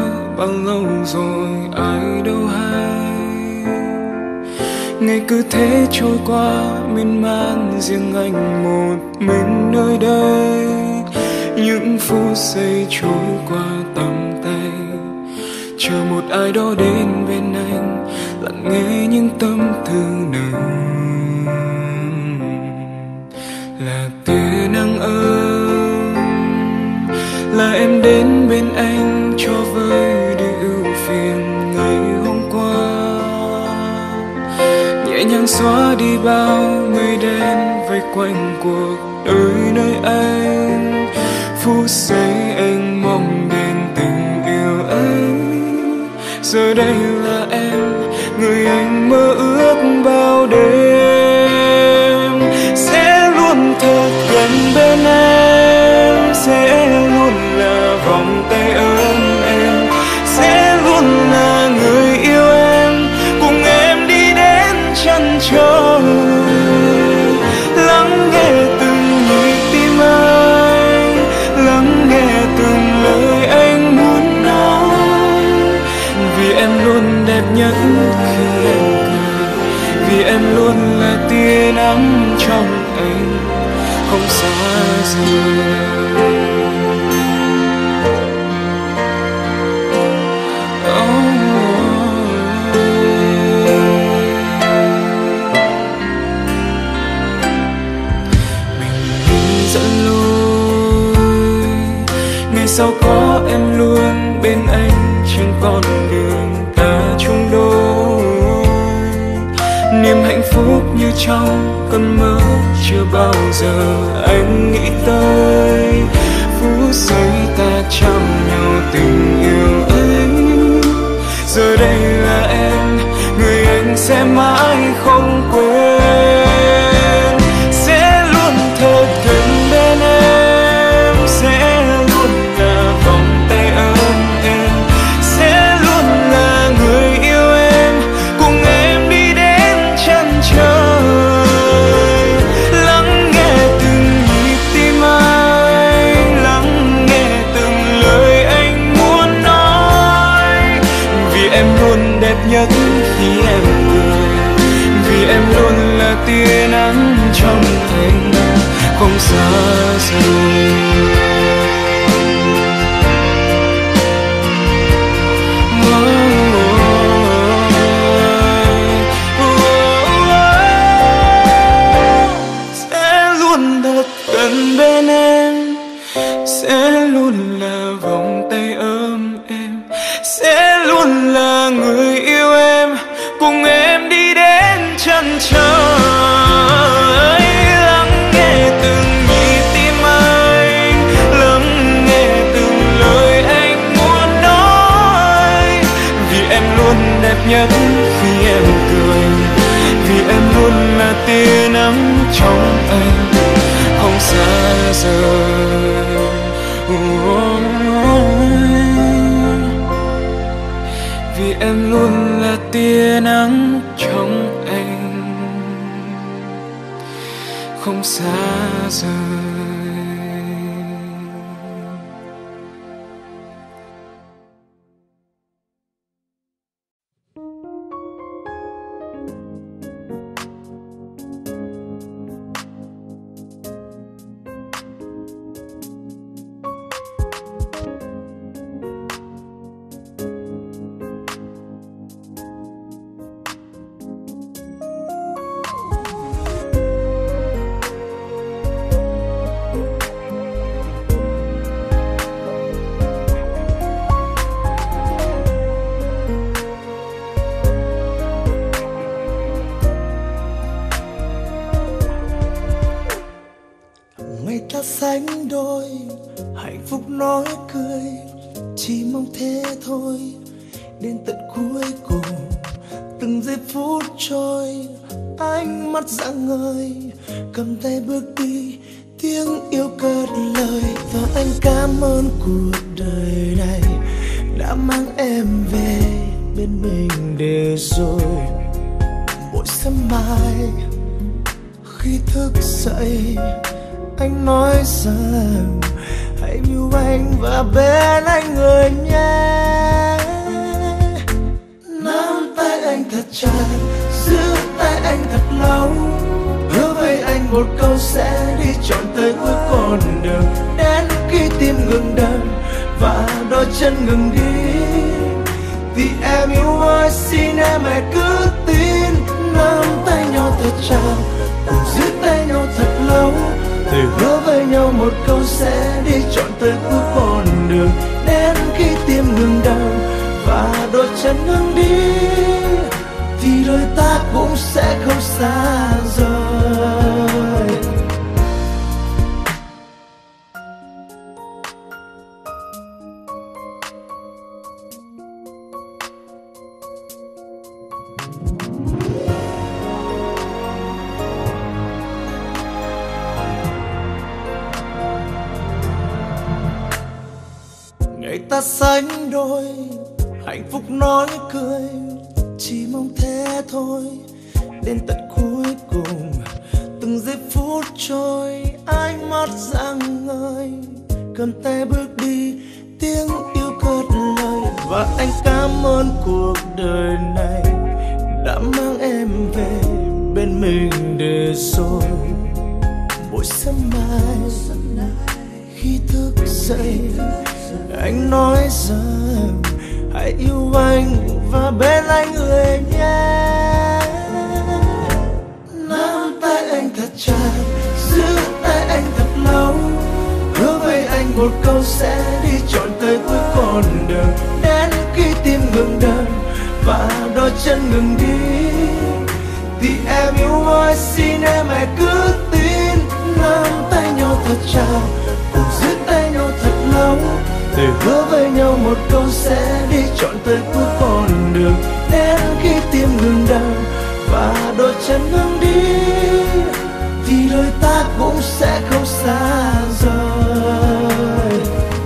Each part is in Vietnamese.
bao lâu rồi ai đâu hay. Ngày cứ thế trôi qua miên man, riêng anh một mình nơi đây. Những phút giây trôi qua tầm tay, chờ một ai đó đến bên anh, lặng nghe những tâm tư nồng. Là tia nắng ấm, là em đến bên anh cho vơi đi ưu phiền ngày hôm qua. Nhẹ nhàng xóa đi bao mây đen vây quanh cuộc đời nơi anh. Phút giây anh mong đến tình yêu ấy, giờ đây là em, người anh mơ ước bao đêm. Sẽ luôn thật gần bên em, sẽ luôn là vòng tay ấm em, sẽ luôn là người yêu em, cùng em đi đến chân trời. Lắng nghe từng nhịp tim anh, lắng nghe từng lời anh muốn nói. Vì em luôn đẹp nhất khi em cười, vì em luôn là tia nắng trong anh, không xa rời. Sao có em luôn bên anh trên con đường ta chung đôi. Niềm hạnh phúc như trong cơn mơ chưa bao giờ anh nghĩ tới. Phút giây ta trao nhau tình yêu ấy, giờ đây là em, người anh sẽ mãi không quên. Sẽ luôn thật gần bên em, sẽ luôn là vòng tay ấm em, sẽ luôn là người yêu em, cùng em đi đến chân trời. Lắng nghe từng nhịp tim anh, lắng nghe từng lời anh muốn nói. Vì em luôn đẹp nhất khi em cười, vì em luôn là tia nắng trong anh, không xa rời. Sẽ luôn thật gần bên em, sẽ luôn là vòng tay ấm em, sẽ luôn là người yêu em, cùng em đi đến chân trời. Lắng nghe từng nhịp tim anh, lắng nghe từng lời anh muốn nói. Vì em luôn đẹp nhất khi em cười, vì em luôn là tia nắng trong anh, không xa rời. Vì em luôn là tia nắng trong anh, không xa rời. Ta sánh đôi, hạnh phúc nói cười, chỉ mong thế thôi. Đến tận cuối cùng, từng giây phút trôi, ánh mắt rạng ngời, cầm tay bước đi, tiếng yêu cất lời. Và anh cảm ơn cuộc đời này đã mang em về bên mình để rồi. Mỗi sớm mai khi thức dậy, anh nói rằng hãy yêu anh và bên anh người nhé. chặt, giữ tay anh thật lâu. Hứa với anh một câu sẽ đi trọn tới cuối con đường, đến khi tim ngừng đập và đôi chân ngừng đi. Vì em yêu ai xin em hãy cứ tin, nắm tay nhau thật chặt, cùng giữ tay nhau thật lâu. Thề hứa với nhau một câu sẽ đi trọn tới cuối con đường, đến khi tim ngừng đập và đôi chân ngừng đi. Thì đôi ta cũng sẽ không xa rời. Ngày ta sánh đôi, hạnh phúc nói cười, chỉ mong thế thôi. Đến tận cuối cùng, từng giây phút trôi, ánh mắt rạng ngời, cầm tay bước đi, tiếng yêu cất lời. Và anh cảm ơn cuộc đời này đã mang em về bên mình để rồi. Mỗi sớm mai khi thức dậy, anh nói rằng hãy yêu anh và bên anh người nhé. Nắm tay anh thật chặt, giữ tay anh thật lâu. Hứa với anh một câu sẽ đi trọn tới cuối con đường, đến khi tim ngừng đập và đôi chân ngừng đi. Vì em yêu ai xin em hãy cứ tin, nắm tay nhau thật chặt, cùng giữ tay nhau thật lâu. Thề hứa với nhau một câu sẽ đi trọn tới cuối con đường, đến khi tim ngừng đập và đôi chân ngừng đi. Thì đôi ta cũng sẽ không xa rời.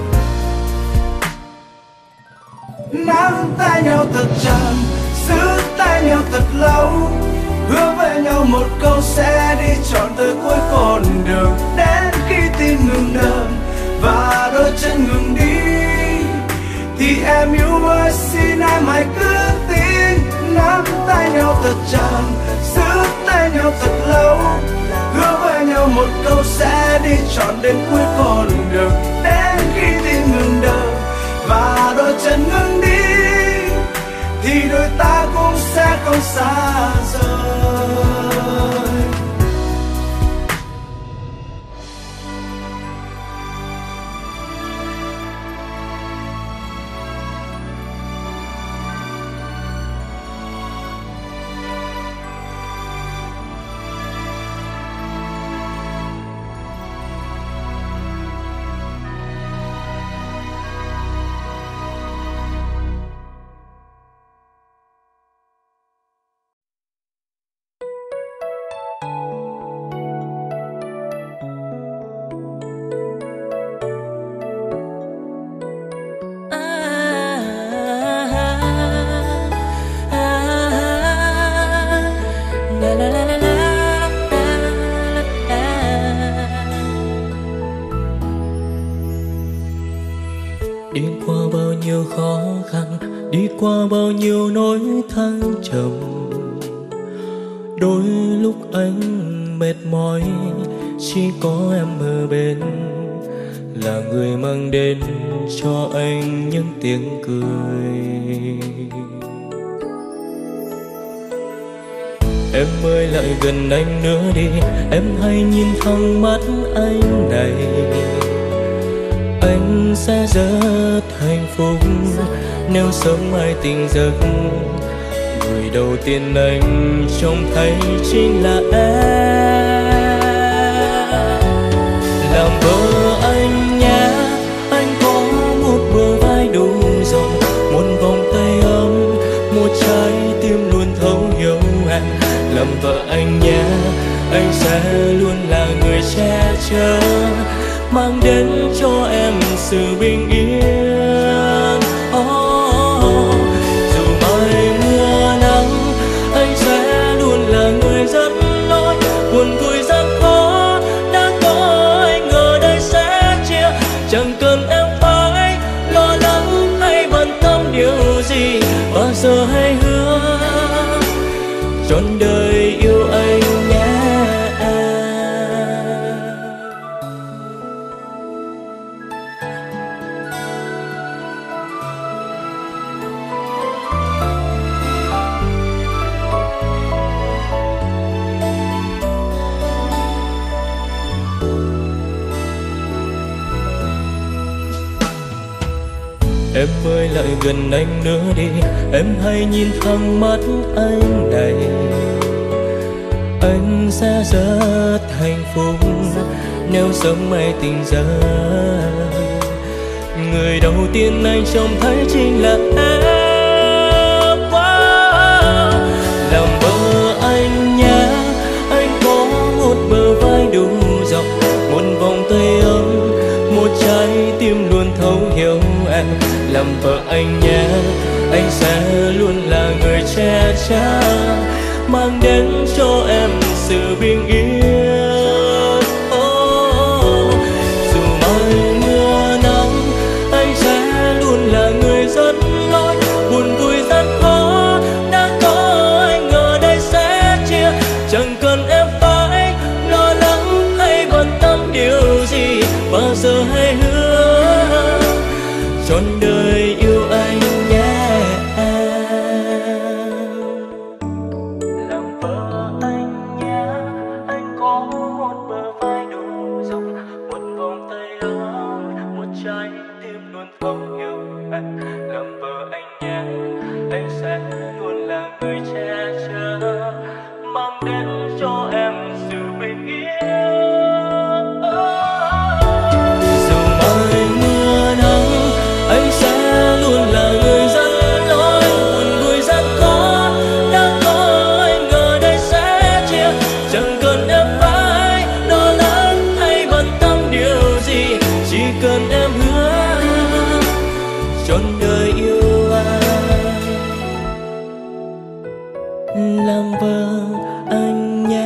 Nắm tay nhau thật chặt, giữ tay nhau thật lâu. Hứa với nhau một câu sẽ đi trọn tới cuối con đường, đến khi tim ngừng đập và đôi chân ngừng đi. Thì em yêu ơi xin em hãy cứ tin, nắm tay nhau thật chặt, giữ tay nhau thật lâu. Hứa với nhau một câu sẽ đi trọn đến cuối con đường, đến khi tim ngừng đập và đôi chân ngừng đi. Thì đôi ta cũng sẽ không xa rời. Đi qua bao nhiêu khó khăn, đi qua bao nhiêu nỗi thăng trầm. Đôi lúc anh mệt mỏi, chỉ có em ở bên, là người mang đến cho anh những tiếng cười. Em ơi lại gần anh nữa đi, em hãy nhìn thẳng mắt anh này. Anh sẽ rất hạnh phúc nếu sớm mai tỉnh giấc, người đầu tiên anh trông thấy chính là em. Làm vợ anh nhé, anh có một bờ vai đủ rộng, một vòng tay ấm, một trái tim luôn thấu hiểu em. Làm vợ anh nhé, anh sẽ luôn là người che chở, mang đến cho em sự bình yên. Dù mai mưa nắng, anh sẽ luôn là người dẫn lối. Buồn vui gian khó đã có anh ở đây sẽ chia, chẳng cần em phải lo lắng hay bận tâm điều gì. Bao giờ hãy hứa trọn đời yêu anh nhé. Em ơi lại gần anh nữa đi, em hãy nhìn thẳng mắt anh này. Anh sẽ rất hạnh phúc nếu sớm mai tỉnh giấc. Người đầu tiên anh trông thấy chính là em. Làm vợ anh nhé, anh có một bờ vai đủ rộng, một vòng tay ấm, một trái tim luôn thấu hiểu em. Làm vợ anh nhé, anh sẽ luôn là người che chở, mang đến cho em sự bình yên. Dù mai mưa nắng, anh sẽ luôn là người dẫn lối. Buồn vui rất khó, đã có anh ở đây sẽ chia. Chẳng cần em phải lo lắng hay bận tâm điều gì, bao giờ hãy hứa trọn đời yêu anh nhé. Làm vợ anh nhé, anh có một bờ vai đủ rộng, một vòng tay ấm, một trái tim luôn thấu hiểu em. Làm vợ anh nhé, anh sẽ luôn là người che chở, mang đến cho em sự bình yên. Dù mai mưa nắng, anh sẽ luôn là người dẫn lối. Buồn vui rất khó, đã có anh ở đây sẽ chia. Chẳng cần em phải lo lắng hay bận tâm điều gì, chỉ cần em hứa trọn đời yêu anh. Làm vợ anh nhé.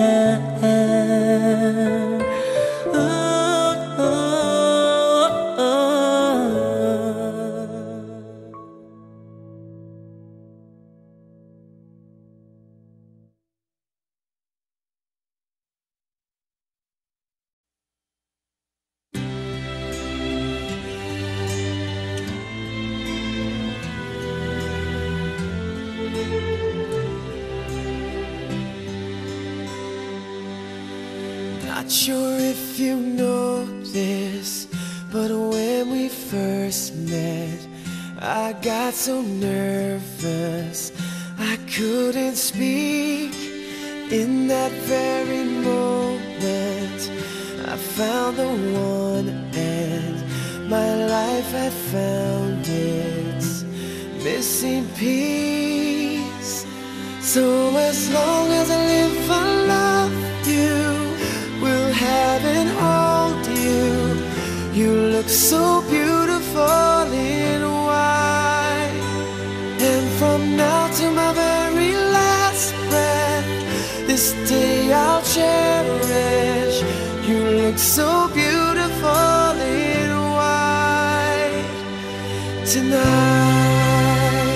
Not sure if you know this, but when we first met, I got so nervous I couldn't speak. In that very moment, I found the one, and my life had found its missing piece. So as long as I live, I love you, will have and hold you. You look so beautiful in white, and from now to my very last breath, this day I'll cherish. You look so beautiful in white tonight.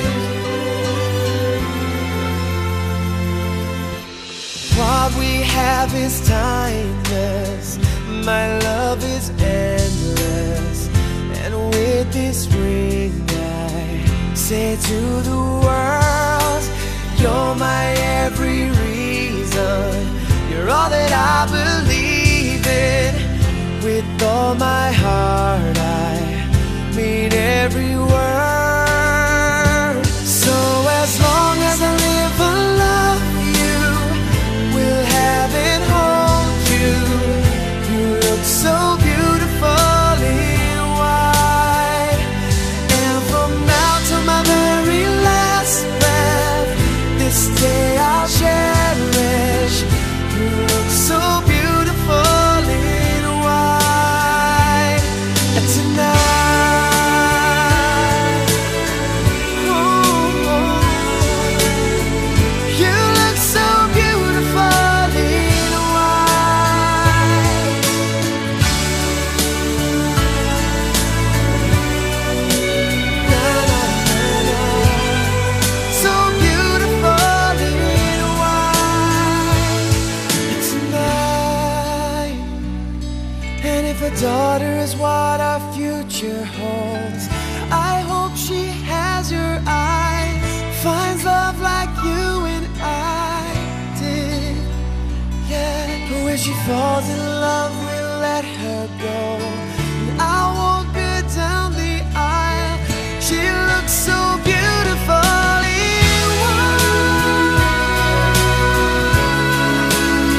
What we have is timeless, my love is endless, and with this ring I say to the world, you're my every reason, you're all that I believe in. With all my heart I mean every word. So as long as I live, I love you, will have and hold you. You look so beautiful in white, and from now to my very last breath, this day I'll cherish. You look so beautiful in white tonight. falls in love, we let her go. And I walk her down the aisle. She looks so beautifully wild.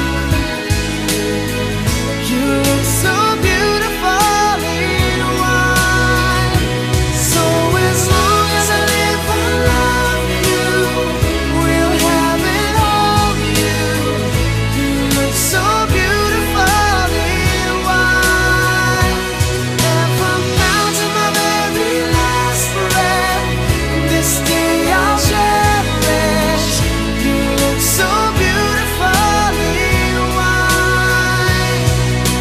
You look so beautifully wild. So as long as I live, I love you. We'll have it all, you. You look so beautifully wild. And from now to my very last breath, this day I'll cherish. You look so beautifully wild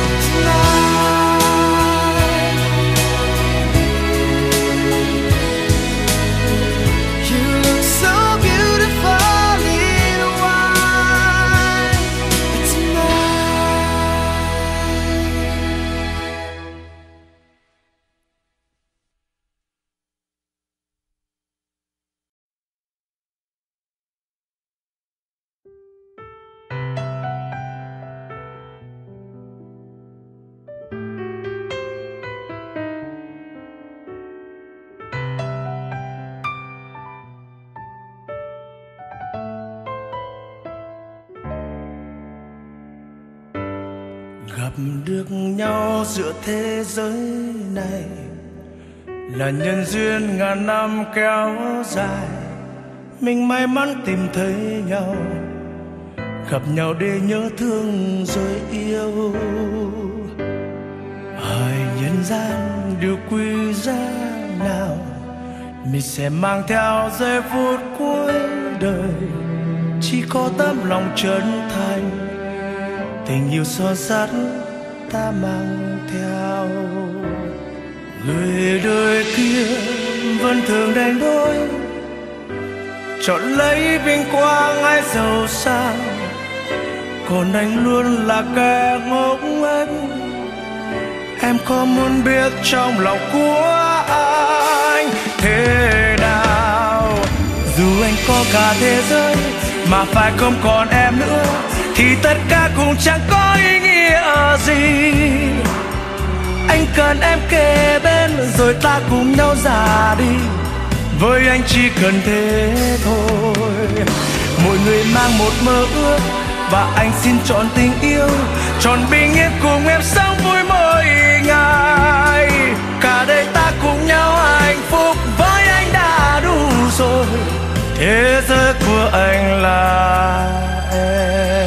tonight. You look so beautifully wild tonight. Gặp được nhau giữa thế giới này là nhân duyên ngàn năm kéo dài. Mình may mắn tìm thấy nhau, gặp nhau để nhớ thương rồi yêu. Hỏi nhân gian điều quý giá nào mình sẽ mang theo giây phút cuối đời. Chỉ có tấm lòng chân thành, tình yêu son sắt ta mang theo. Người đời kia vẫn thường đánh đôi, chọn lấy vinh quang hay giàu sang, còn anh luôn là kẻ ngốc nghếch. Em có muốn biết trong lòng của anh thế nào? Dù anh có cả thế giới mà phải không còn em nữa, thì tất cả cũng chẳng có ý nghĩa gì. Anh cần em kề bên rồi ta cùng nhau già đi. Với anh chỉ cần thế thôi. Mỗi người mang một mơ ước, và anh xin chọn tình yêu, chọn bình yên cùng em sống vui mỗi ngày. Cả đời ta cùng nhau hạnh phúc, với anh đã đủ rồi. Thế giới của anh là em.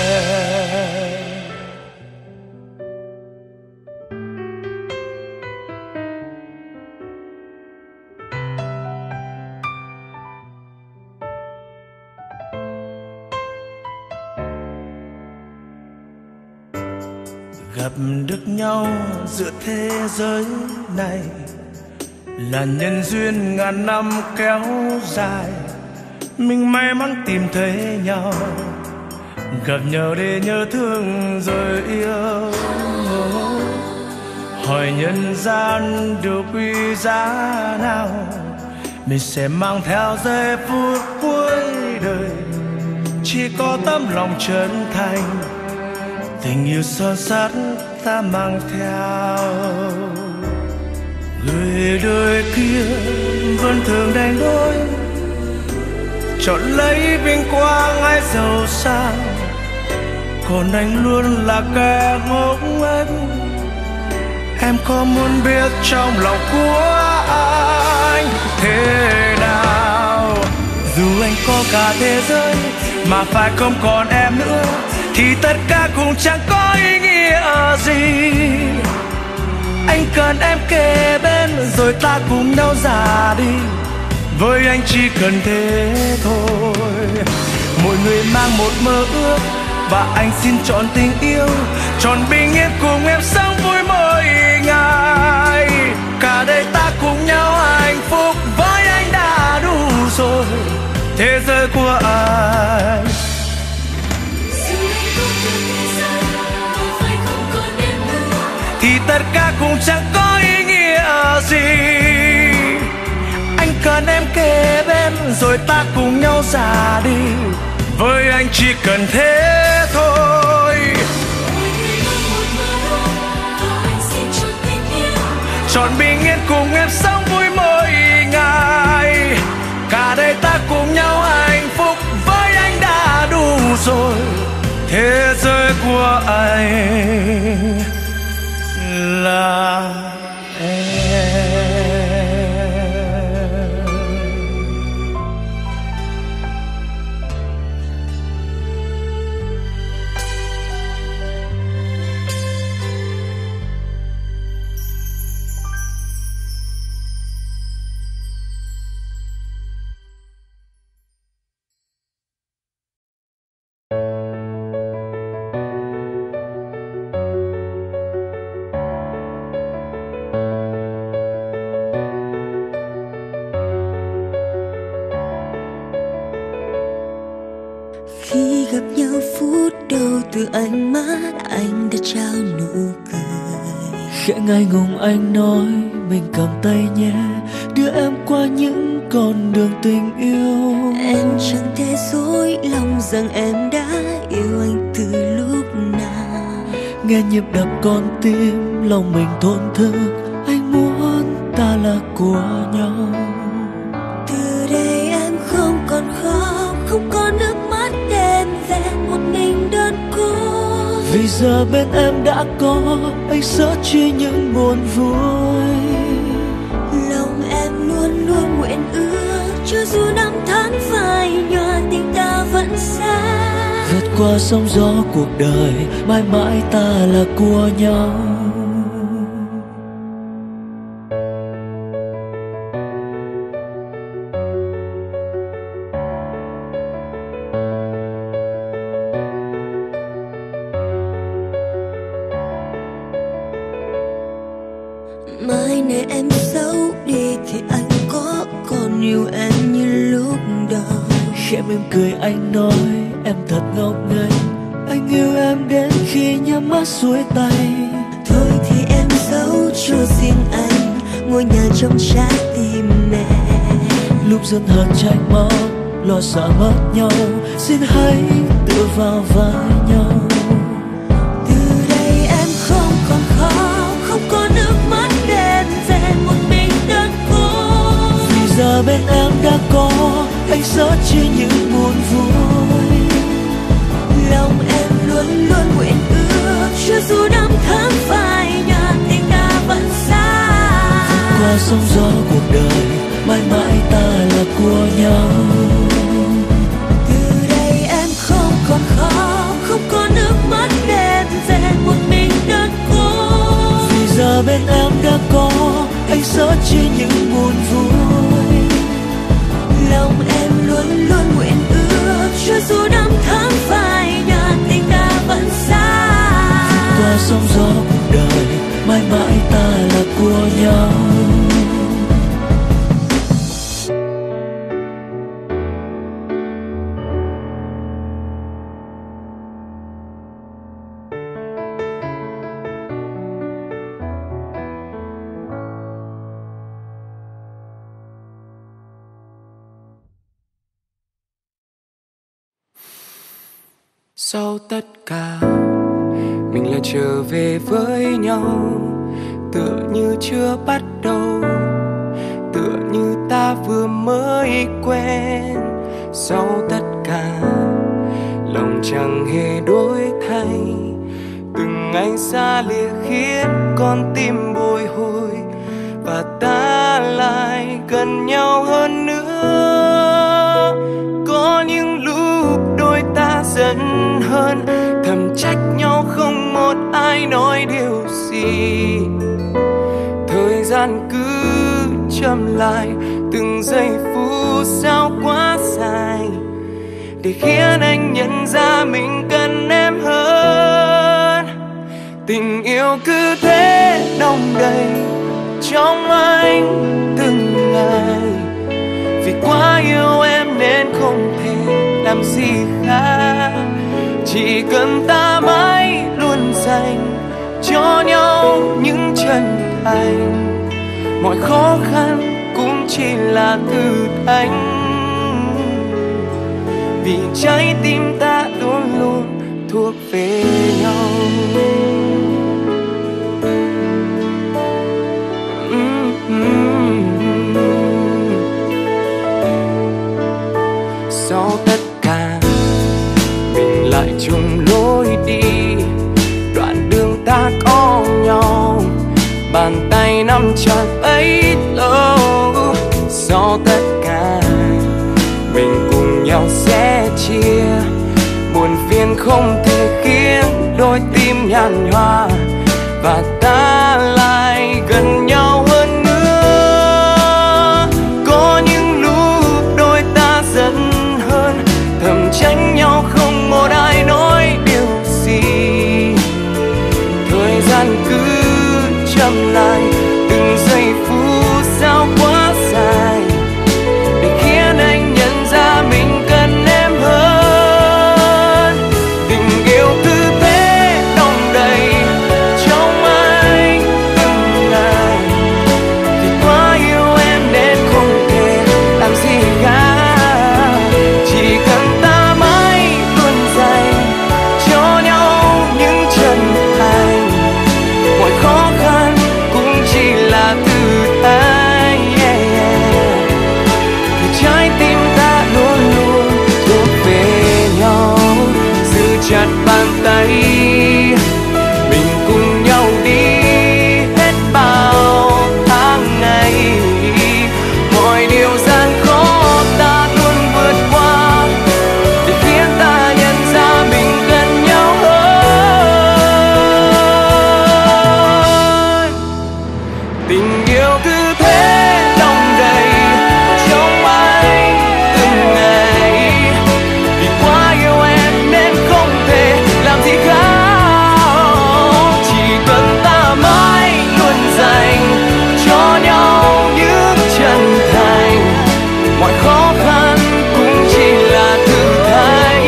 Gặp được nhau giữa thế giới này là nhân duyên ngàn năm kéo dài. Mình may mắn tìm thấy nhau, gặp nhau để nhớ thương rồi yêu. Hỏi nhân gian điều quý giá nào mình sẽ mang theo giây phút cuối đời. Chỉ có tấm lòng chân thành, tình yêu son sắt ta mang theo. Người đời kia vẫn thường đánh đôi, chọn lấy vinh quang hay giàu sang, còn anh luôn là kẻ ngốc nghếch. Em có muốn biết trong lòng của anh thế nào? Dù anh có cả thế giới mà phải không còn em nữa, thì tất cả cũng chẳng có ý nghĩa gì. Anh cần em kề bên rồi ta cùng nhau già đi. Với anh chỉ cần thế thôi. Mỗi người mang một mơ ước, và anh xin chọn tình yêu, chọn bình yên cùng em sống vui mỗi ngày. Cả đời ta cùng nhau hạnh phúc, với anh đã đủ rồi. Thế giới của anh thì tất cả cũng chẳng có ý nghĩa gì. Anh cần em kề bên rồi ta cùng nhau già đi. Với anh chỉ cần thế thôi. bình yên cùng em sống vui mỗi ngày. Cả đời ta cùng nhau hạnh phúc, với anh đã đủ rồi. Thế giới của anh là em. Khi gặp nhau phút đầu từ ánh mắt anh đã trao nụ cười. Khẽ ngại ngùng anh nói mình cầm tay nhé, đưa em qua những con đường tình yêu. Em chẳng thể dối lòng rằng em đã yêu anh từ lúc nào. Nghe nhịp đập con tim lòng mình thổn thức, anh muốn ta là của nhau. Từ đây em không còn khóc, không có nước mắt đêm về một mình đơn cô. Vì giờ bên em đã có anh sớt chia những buồn vui. Lòng em luôn luôn nguyện ước, cho dù năm tháng phai nhòa tình ta vẫn xa. Vượt qua sóng gió cuộc đời, mãi mãi ta là của nhau. Mai này em xấu đi thì anh có còn yêu em như lúc đầu. Khẽ mỉm cười anh nói em thật ngốc nghếch, anh yêu em đến khi nhắm mắt xuôi tay. Thôi thì em giấu cho riêng anh ngôi nhà trong trái tim mẹ. Lúc dân hờn trách móc, lo sợ mất nhau, xin hãy tựa vào vai nhau. Từ đây em không còn khóc, không có nước mắt đêm về một mình đơn côi. Vì giờ bên em đã có anh sớt chia những buồn vui. Lòng em luôn luôn nguyện ước, cho dù năm tháng phai nhòa tình ta vẫn xa. Vượt qua sóng gió cuộc đời, mãi mãi ta là của nhau. Từ đây em không còn khóc, không có nước mắt đêm về một mình đơn côi. Vì giờ bên em đã có anh sớt chia những buồn vui. Lòng em luôn luôn nguyện ước, cho dù năm tháng phai nhòa tình ta vẫn xa. Vượt qua sóng gió cuộc đời, mãi mãi ta là của nhau. Sau tất cả mình lại trở về với nhau, tựa như chưa bắt đầu, tựa như ta vừa mới quen. Sau tất cả lòng chẳng hề đổi thay, từng ngày xa lìa khiến con tim bồi hồi, và ta lại gần nhau hơn nữa. Có những lúc đôi ta giận hơn, thầm trách nhau không một ai nói điều gì. Thời gian cứ chậm lại, từng giây phút sao quá dài, để khiến anh nhận ra mình cần em hơn. Tình yêu cứ thế đong đầy trong anh từng ngày, vì quá yêu em nên không thể làm gì khác. Chỉ cần ta mãi luôn dành cho nhau những chân thành, mọi khó khăn cũng chỉ là thử thách. Vì trái tim ta luôn luôn thuộc về nhau. chia, buồn phiền không thể khiến đôi tim nhàn nhòa, và ta lại gần nhau hơn nữa. Có những lúc đôi ta giận hơn, thầm tránh nhau không một ai nói điều gì. Thời gian cứ chậm lại, từng giây phút sao quá dài, để khiến anh nhận ra mình cần em hơn. Tình yêu cứ thế đong đầy trong anh từng ngày, vì quá yêu em đến không thể làm gì khác. Chỉ cần ta mãi luôn dành cho nhau những chân thành, mọi khó khăn cũng chỉ là thử thách. Vì trái tim ta luôn luôn thuộc về nhau, giữ chặt bàn tay, mình cùng nhau đi hết bao tháng ngày. Mọi điều gian khó ta luôn vượt qua, để khiến ta nhận ra mình gần nhau hơn. Tình yêu cứ thế đong đầy trong anh từng ngày, vì quá yêu em nên không thể làm gì khác. Chỉ cần ta mãi luôn dành cho nhau những chân thành, mọi khó khăn cũng chỉ là thử thách.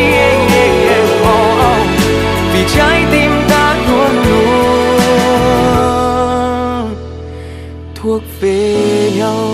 Vì trái tim ta luôn luôn thuộc về nhau.